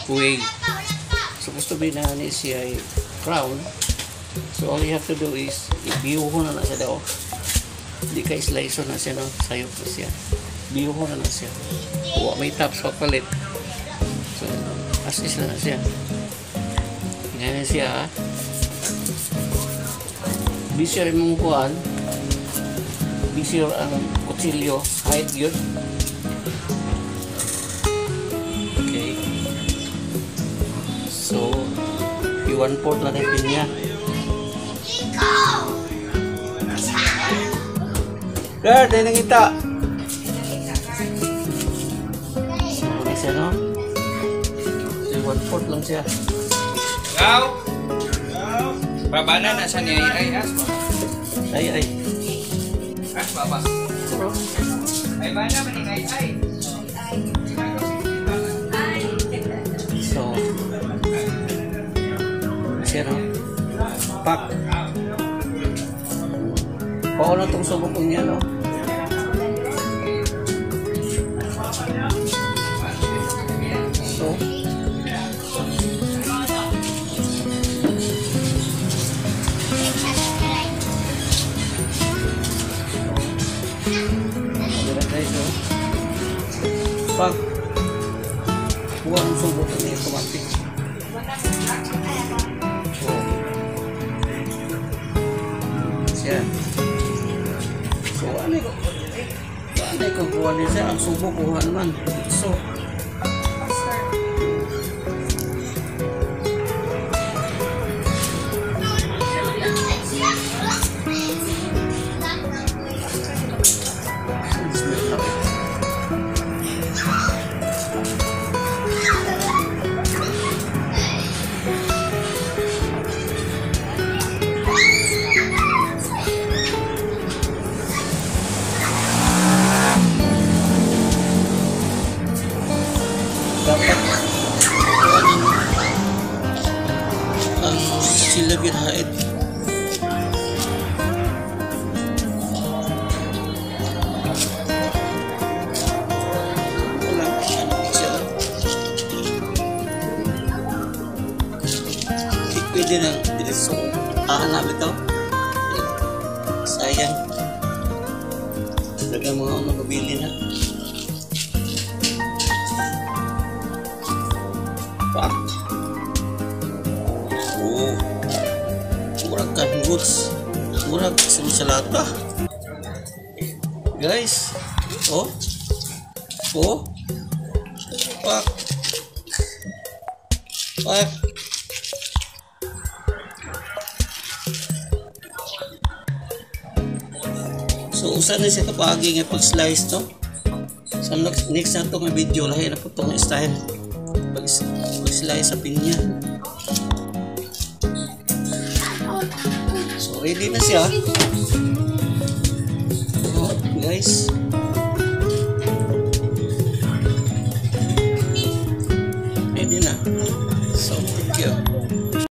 way. Supposed to be na ni siya ay crown. So all you have to do is ibiyuho na siya daw. Hindi ka slice na siya, no? Sayop na siya. Biyuho na siya. Huwag may tops papalit. So as is na siya. Ganyan siya, ha? Bisir mong kuhan. Bisir ang kutsilyo. Height yun. Okay. So, i-1/4 na rin niya. Guard, ay nangita. So, ano siya, no? So, 1/4 lang siya. Ikaw? Babana na sa niya. Ay, asma. Ay. Asma ba? Ay, bana ba ni ay? So, siya, no? Pak. Paano itong subok ko niya, no? So, pak. Huwag ang subok ko niya automatic. So, siya. So, ano ko kuha niya siya? Ang subok kuha naman. So, dapat ang silagin hait. Pwede na so namin ito. Sayang talaga mga magabili na. Pak. Oh, murag kan goods, murag salata, guys. Oh, pak. So usa na siya kapagi nga pag-slice to. Sa next na itong video lahi na po itong style pag-slice sa pinya. So ready na siya. So guys,